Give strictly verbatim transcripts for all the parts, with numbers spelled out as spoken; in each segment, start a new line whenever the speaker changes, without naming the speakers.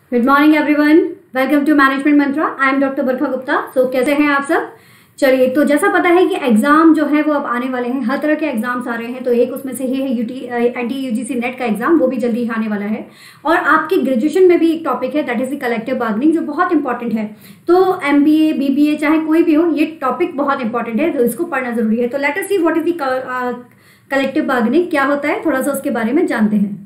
Good morning everyone, welcome to management Mantra. I am doctor Barkha Gupta. So कैसे हैं आप सब? चलिए, तो जैसा पता है कि एग्जाम जो है वो अब आने वाले हैं, हर तरह के एग्जाम्स आ रहे हैं। तो एक उसमें से ही है यूटी एनटी यूजीसी नेट का एग्जाम, वो भी जल्दी ही आने वाला है। और आपकी ग्रेजुएशन में भी एक टॉपिक है, that is the collective bargaining, जो बहुत इंपॉर्टेंट है। तो एमबीए बीबीए चाहे कोई भी हो, ये टॉपिक बहुत इंपॉर्टेंट है, तो इसको पढ़ना जरूरी है। तो let us see what is the collective bargaining, क्या होता है, थोड़ा सा उसके बारे में जानते हैं।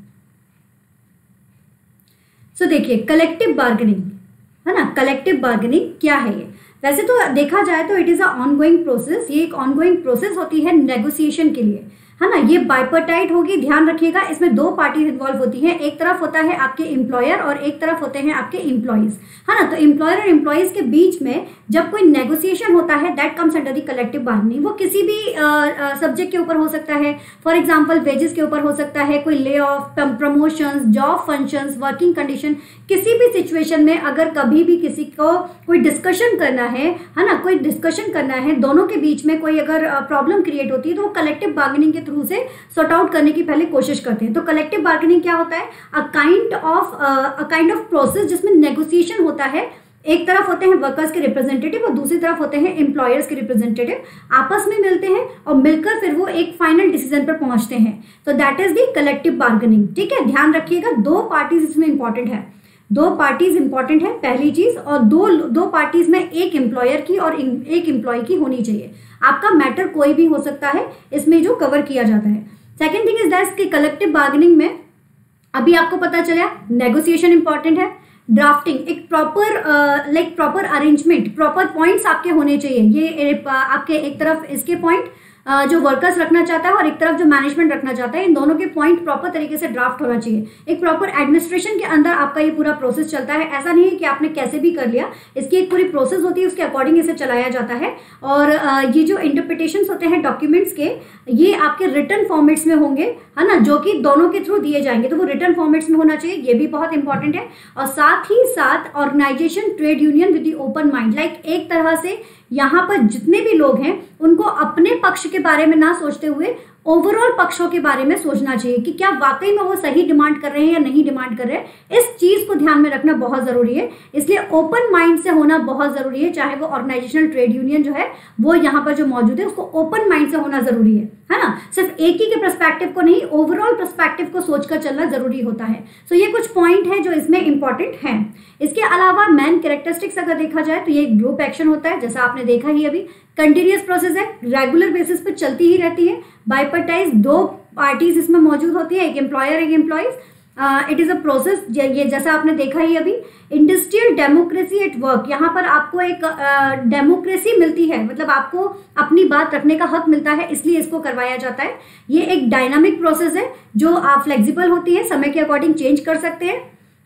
सो so, देखिए, कलेक्टिव बार्गेनिंग है ना, कलेक्टिव बार्गेनिंग क्या है ये? वैसे तो देखा जाए तो it is a ongoing process. ये एक ऑनगोइंग प्रोसेस होती है नेगोशिएशन के लिए, है ना। ये बाइपर्टाइट होगी, ध्यान रखिएगा। इसमें दो पार्टीज इन्वॉल्व होती हैं, एक तरफ होता है आपके एम्प्लॉयर और एक तरफ होते हैं आपके एम्प्लॉइज, है ना। तो एम्प्लॉयर और एम्प्लॉइज के बीच में जब कोई नेगोशिएशन होता है, that comes under the collective bargaining. वो किसी भी सब्जेक्ट के ऊपर हो सकता है, फॉर एग्जाम्पल वेजेस के ऊपर हो सकता है, कोई lay off, promotions, job functions, working condition, किसी भी सिचुएशन में अगर कभी भी किसी को कोई डिस्कशन करना है, है ना, कोई डिस्कशन करना है, दोनों के बीच में कोई अगर प्रॉब्लम क्रिएट होती है तो वो कलेक्टिव बार्गेनिंग के थ्रू से सॉर्ट आउट करने की पहले कोशिश करते हैं। तो कलेक्टिव बार्गेनिंग क्या होता है? A kind of a kind of process जिसमें नेगोशिएशन होता है। एक तरफ होते हैं वर्कर्स के रिप्रेजेंटेटिव और दूसरी तरफ होते हैं एम्प्लॉयर्स के रिप्रेजेंटेटिव, आपस में मिलते हैं और मिलकर फिर वो एक फाइनल डिसीजन पर पहुंचते हैं। तो that is the collective bargaining. ठीक है, ध्यान रखिएगा, दो पार्टीज इसमें इंपॉर्टेंट है, दो पार्टीज इंपॉर्टेंट है पहली चीज, और दो दो पार्टीज में एक एम्प्लॉयर की और एक एम्प्लॉय की होनी चाहिए। आपका मैटर कोई भी हो सकता है इसमें जो कवर किया जाता है। सेकेंड थिंग इज दैट कि कलेक्टिव बार्गेनिंग में अभी आपको पता चला नेगोशिएशन इंपॉर्टेंट है, ड्राफ्टिंग, एक proper like proper arrangement, proper points आपके होने चाहिए। ये uh, आपके एक तरफ इसके पॉइंट uh, जो वर्कर्स रखना चाहता है और एक तरफ जो मैनेजमेंट रखना चाहता है, इन दोनों के पॉइंट प्रॉपर तरीके से ड्राफ्ट होना चाहिए। एक प्रॉपर एडमिनिस्ट्रेशन के अंदर आपका ये पूरा प्रोसेस चलता है। ऐसा नहीं है कि आपने कैसे भी कर लिया, इसकी एक पूरी प्रोसेस होती है, उसके अकॉर्डिंग इसे चलाया जाता है। और uh, ये जो इंटरप्रिटेशंस होते हैं डॉक्यूमेंट्स के, ये आपके रिटर्न फॉर्मेट्स में होंगे, है ना, जो कि दोनों के थ्रू दिए जाएंगे। तो वो रिटर्न फॉर्मेट्स में होना चाहिए, ये भी बहुत इंपॉर्टेंट है। और साथ ही साथ organisation, trade union with the open mind, like एक तरह से यहाँ पर जितने भी लोग हैं उनको अपने पक्ष के बारे में ना सोचते हुए ओवरऑल पक्षों के बारे में सोचना चाहिए कि क्या वाकई में वो सही डिमांड कर रहे हैं या नहीं डिमांड कर रहे हैं। इस चीज को ध्यान में रखना बहुत जरूरी है, इसलिए ओपन माइंड से होना बहुत जरूरी है। चाहे वो ऑर्गेनाइजेशनल ट्रेड यूनियन जो है वो यहाँ पर जो मौजूद है, उसको ओपन माइंड से होना जरूरी है, है ना। सिर्फ एक ही के पर्सपेक्टिव को नहीं, ओवरऑल पर्सपेक्टिव को सोचकर चलना जरूरी होता है। सो so, ये कुछ पॉइंट है जो इसमें इंपॉर्टेंट है। इसके अलावा मैन कैरेक्टरिस्टिक्स अगर देखा जाए तो ये एक ग्रुप एक्शन होता है, जैसा आपने देखा ही अभी। कंटिन्यूअस प्रोसेस है, रेगुलर बेसिस पर चलती ही रहती है। बाइपर्टाइज, दो पार्टीज इसमें मौजूद होती है, एक एम्प्लॉयर एक employees. It is a process, ये जैसा आपने देखा ही अभी। इंडस्ट्रियल डेमोक्रेसी एट वर्क, यहाँ पर आपको एक डेमोक्रेसी uh, मिलती है, मतलब आपको अपनी बात रखने का हक मिलता है, इसलिए इसको करवाया जाता है। ये एक डायनामिक प्रोसेस है जो आप फ्लेक्सिबल होती है, समय के अकॉर्डिंग चेंज कर सकते हैं,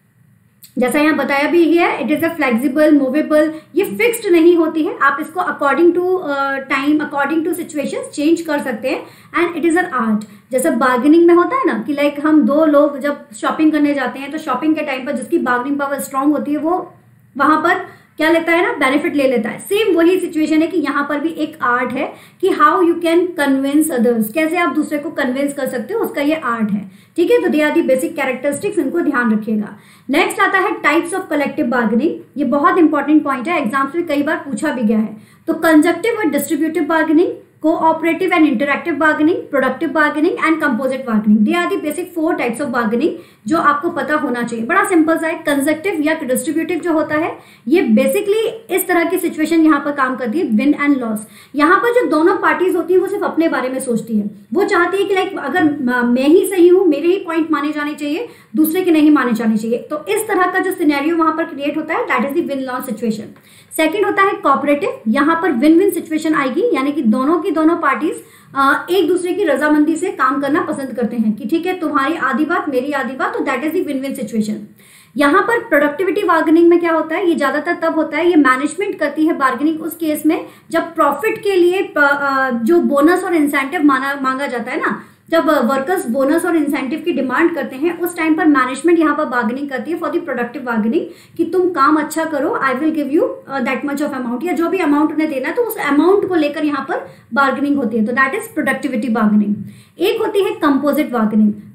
जैसा यहाँ बताया भी है। It is a flexible, movable, ये फिक्स्ड नहीं होती है, आप इसको according to time, according to situations change कर सकते हैं। And it is an art, जैसा बार्गेनिंग में होता है ना कि लाइक हम दो लोग जब शॉपिंग करने जाते हैं तो शॉपिंग के टाइम पर जिसकी बार्गेनिंग पावर स्ट्रांग होती है वो वहां पर क्या लेता है ना, बेनिफिट ले लेता है। सेम वही सिचुएशन है कि यहाँ पर भी एक आर्ट है कि how you can convince others, कैसे आप दूसरे को कन्विंस कर सकते हो, उसका ये आर्ट है। ठीक है, तो they are the basic characteristics, इनको ध्यान रखिएगा। नेक्स्ट आता है टाइप्स ऑफ कलेक्टिव बार्गेनिंग। ये बहुत इंपॉर्टेंट पॉइंट है, एग्जाम्स में कई बार पूछा भी गया है। तो कंजक्टिव और distributive bargaining, cooperative and interactive bargaining, productive bargaining and composite bargaining, they are the basic four types of bargaining जो आपको पता होना चाहिए। बड़ा सिंपल सा है। कंजक्टिव या डिस्ट्रीब्यूटिव जो होता है, ये बेसिकली इस तरह की सिचुएशन यहाँ पर काम करती है, विन एंड लॉस। यहाँ पर जो दोनों पार्टीज होती है वो सिर्फ अपने बारे में सोचती है, वो चाहती है कि लाइक अगर मैं ही सही हूँ, मेरे ही पॉइंट माने जाने चाहिए, दूसरे के नहीं माने जाने चाहिए। तो इस तरह का जो सिनेरियो वहां पर क्रिएट होता है, that is the win loss situation. Second होता है कोऑपरेटिव, यहाँ पर विन विन सिचुएशन आएगी, यानी कि दोनों की दोनों पार्टीज एक दूसरे की रजामंदी से काम करना पसंद करते हैं कि ठीक है, तुम्हारी आधी बात मेरी आधी बात, तो that is the win win situation. यहाँ पर प्रोडक्टिविटी बार्गेनिंग में क्या होता है, ये ज्यादातर तब होता है, ये मैनेजमेंट करती है बार्गेनिंग उस केस में जब प्रॉफिट के लिए जो बोनस और इंसेंटिव माना मांगा जाता है ना, जब वर्कर्स बोनस और इंसेंटिव की डिमांड करते हैं, उस टाइम पर मैनेजमेंट यहाँ पर बार्गेनिंग करती है फॉर द प्रोडक्टिव बार्गेनिंग कि तुम काम अच्छा करो, I will give you that much of amount, या जो भी अमाउंट उन्हें देना है तो उस अमाउंट को लेकर यहाँ पर बार्गेनिंग होती है। तो दैट इज प्रोडक्टिविटी बार्गेनिंग। एक होती है कंपोजिट बार्गेनिंग।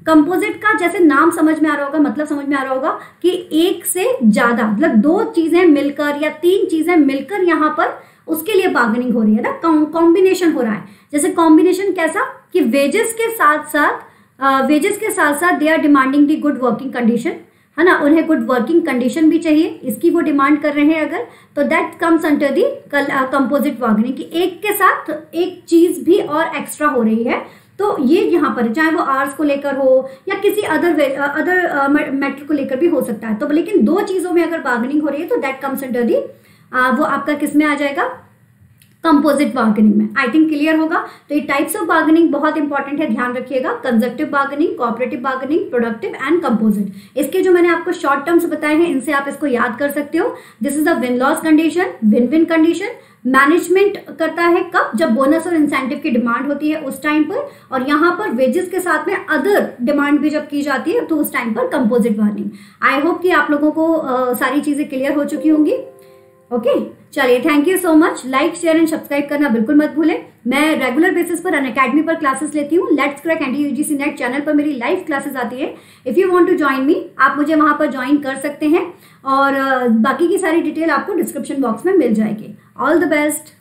कंपोजिट का जैसे नाम समझ में आ रहा होगा, मतलब समझ में आ रहा होगा कि एक से ज्यादा, मतलब दो चीजें मिलकर या तीन चीजें मिलकर यहाँ पर उसके लिए बार्गेनिंग हो रही है ना, कॉम्बिनेशन हो रहा है। जैसे कॉम्बिनेशन कैसा कि वेजेस के साथ साथ वेजेस uh, के साथ साथ they are demanding the good working condition, है ना, उन्हें गुड वर्किंग कंडीशन भी चाहिए, इसकी वो डिमांड कर रहे हैं अगर, तो that comes under the composite bargaining कि एक के साथ एक चीज भी और एक्स्ट्रा हो रही है। तो ये यहाँ पर चाहे वो आर्स को लेकर हो या किसी अदर अदर मैटर को लेकर भी हो सकता है, तो लेकिन दो चीजों में अगर बार्गेनिंग हो रही है तो दैट कम्स अंडर दी वो आपका किस में आ जाएगा, कंपोजिट बार्गेनिंग में। आई थिंक क्लियर होगा। तो ये टाइप्स ऑफ बार्गेनिंग बहुत इंपॉर्टेंट है, ध्यान रखिएगा, conjunctive bargaining, cooperative bargaining, productive and composite. इसके जो मैंने आपको शॉर्ट टर्म्स बताए हैं इनसे आप इसको याद कर सकते हो। This is the win loss condition, win win condition. Management करता है कब, जब बोनस और इंसेंटिव की डिमांड होती है उस टाइम पर, और यहाँ पर वेजेस के साथ में अदर डिमांड भी जब की जाती है तो उस टाइम पर कंपोजिट बार्गेनिंग। आई होप कि आप लोगों को uh, सारी चीजें क्लियर हो चुकी होंगी। Okay okay? चलिए, thank you so much. Like share and subscribe करना बिल्कुल मत भूलें। मैं रेगुलर बेसिस पर अनअकैडमी पर क्लासेस लेती हूँ। Let's crack NDA UGC NET channel पर मेरी लाइव क्लासेस आती है। If you want to join me, आप मुझे वहां पर ज्वाइन कर सकते हैं, और बाकी की सारी डिटेल आपको डिस्क्रिप्शन बॉक्स में मिल जाएगी। All the best.